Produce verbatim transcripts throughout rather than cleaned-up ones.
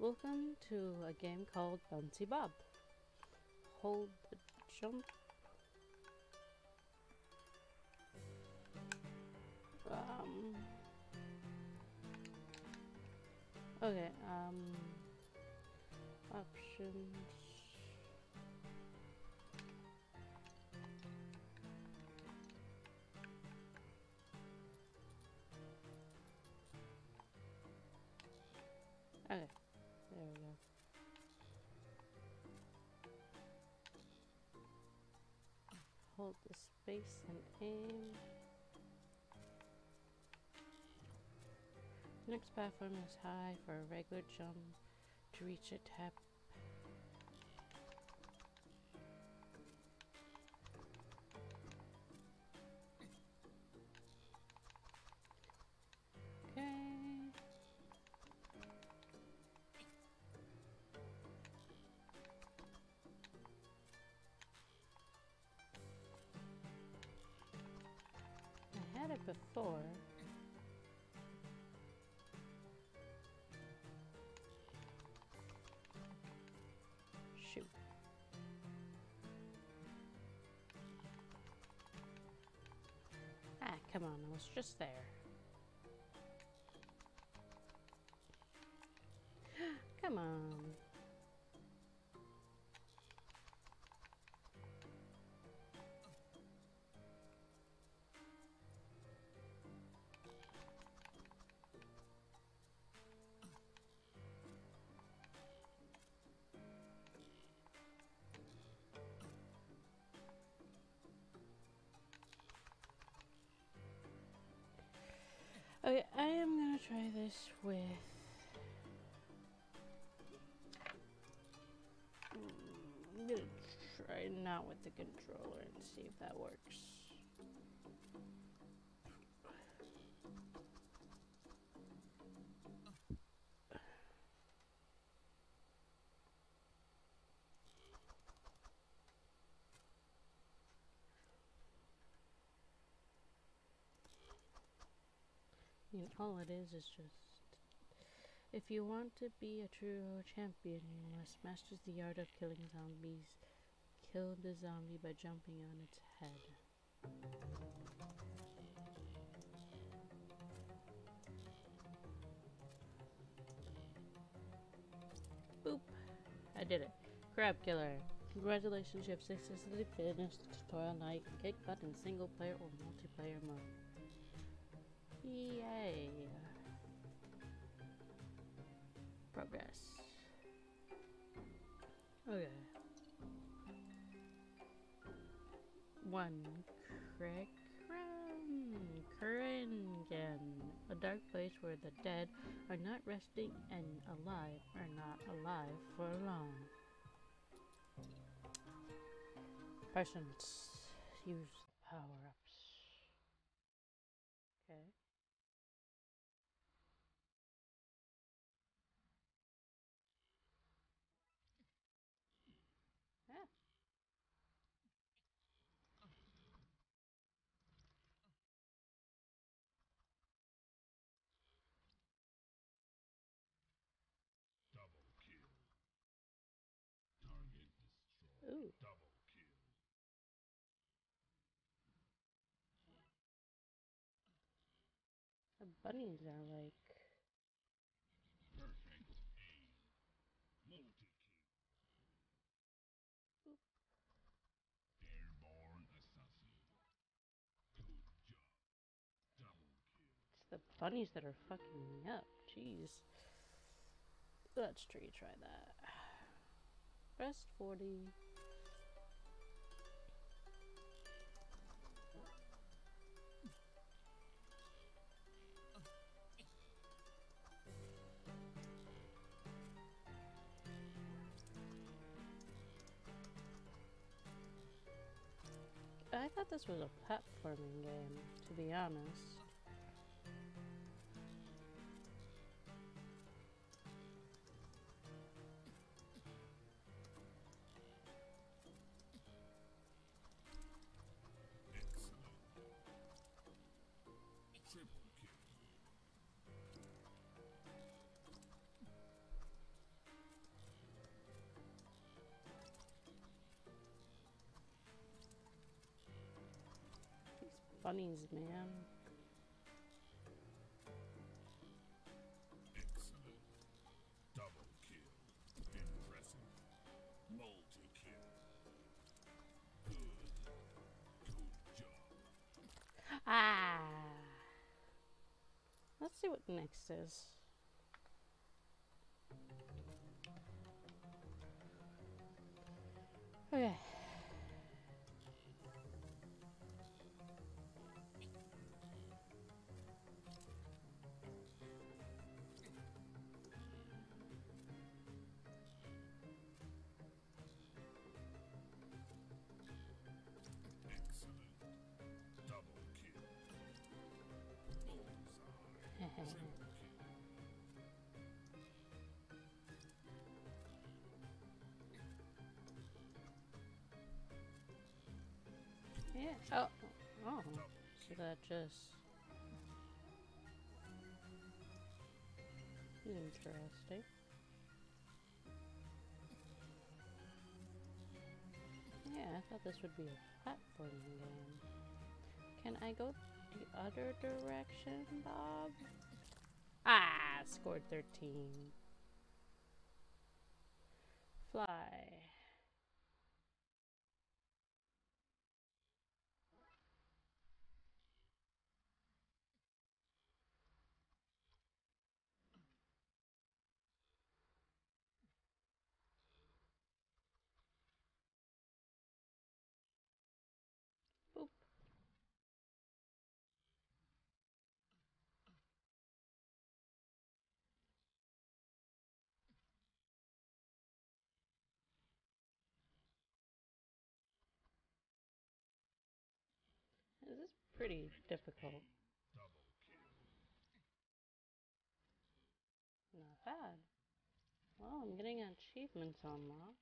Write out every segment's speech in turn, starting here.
Welcome to a game called Bouncy Bob. Hold the jump. Um. Okay, um. Options. Okay, there we go. Hold the space and aim. Next platform is high for a regular jump. To reach it, tap. Okay. I had it before. Shoot. Ah, come on, I was just there. Come on. Okay, I am gonna try this with I'm gonna try not with the controller and see if that works. I mean, all it is is just if you want to be a true champion, you must master the art of killing zombies. Kill the zombie by jumping on its head. Boop! I did it. Crab Killer. Congratulations, you have successfully finished the tutorial. Now you can kick butt in single player or multiplayer mode. Yay! Progress. Okay. One. Craig Kringen. A dark place where the dead are not resting and alive are not alive for long. Persons. Use the power-ups. Okay. Ah. Ooh. The bunnies are like... It's the bunnies that are fucking me up. Jeez. Let's try that. Press forty. I thought this was a platforming game, to be honest. bunnies, man. Excellent. Double kill. Impressive. Multi-kill. Good. Good job. Ah! Let's see what next is. Okay. Excellent. Double kill. Bullseye. Triple kill. Yeah. Oh. Oh. So that just. Interesting. Yeah, I thought this would be a platforming game. Can I go the other direction, Bob? Ah, scored thirteen. Fly. Boop. This is pretty difficult. Double kill. Not bad. Well, I'm getting achievements unlocked.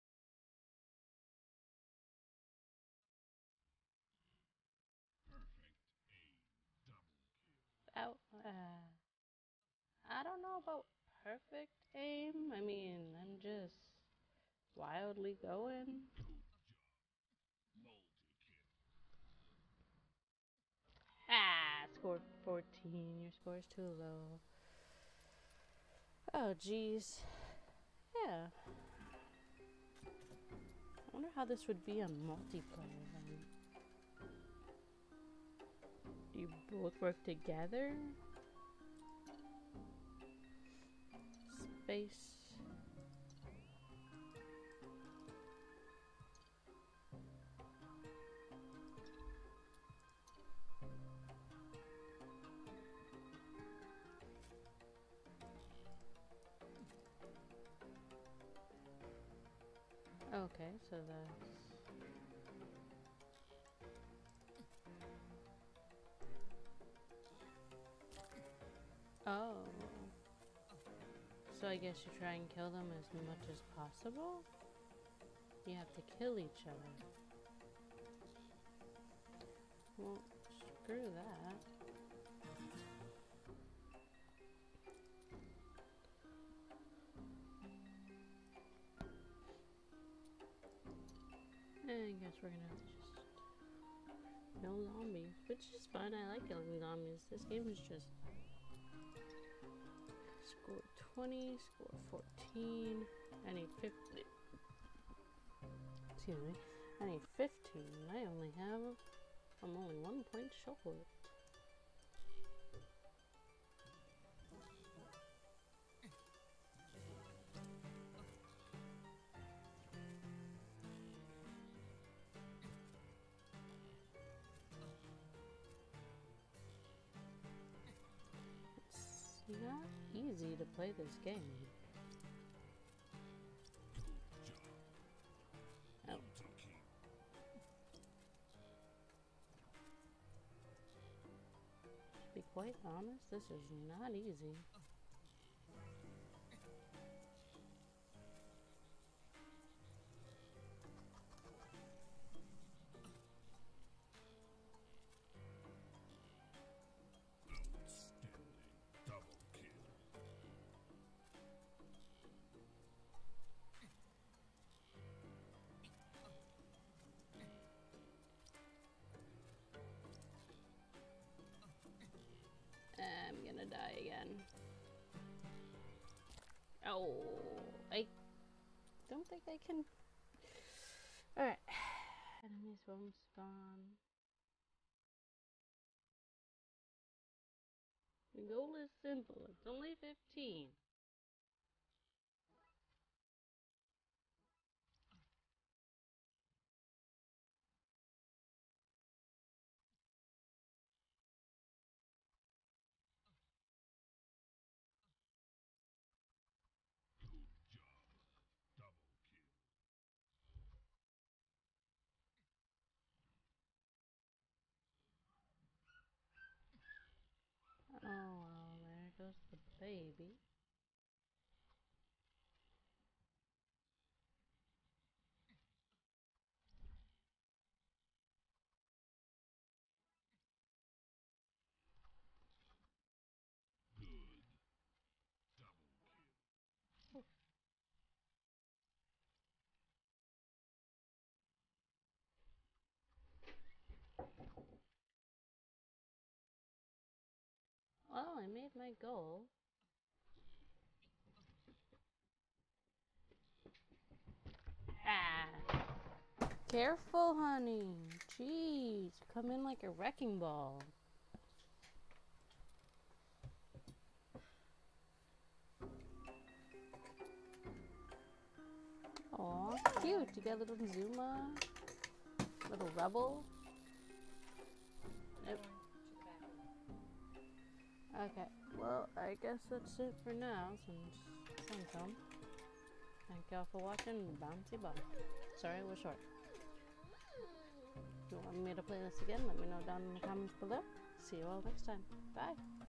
Perfect aim. Double kill. Out. Uh, I don't know about perfect aim. I mean, I'm just wildly going. Good job. Multi-kill. Ah, scored fourteen. Your score is too low. Oh, jeez. Yeah. I wonder how this would be on multiplayer then. Do you both work together? Space. Okay, so that's... Oh. So I guess you try and kill them as much as possible? You have to kill each other. Well, screw that. I guess we're gonna have to just kill zombies, which is fun. I like killing zombies. This game is just score twenty, score fourteen. I need fifty. Excuse me. I need fifteen. I only have. I'm only one point short. It's not easy to play this game. Good job. Oh. Multi-kill. To be quite honest, this is not easy. Outstanding. Double kill. die again. Oh, I don't think I can. Alright. Enemies won't spawn. The goal is simple. It's only fifteen. Oh well, there goes the baby. Well, I made my goal. Ah! Careful, honey. Jeez, you come in like a wrecking ball. Aw, cute. You got a little Zuma, little rebel. Yep. Okay, well, I guess that's it for now, since sun's home. Thank y'all for watching Bouncy Bob. Sorry it was short. If you want me to play this again, let me know down in the comments below. See you all next time. Bye!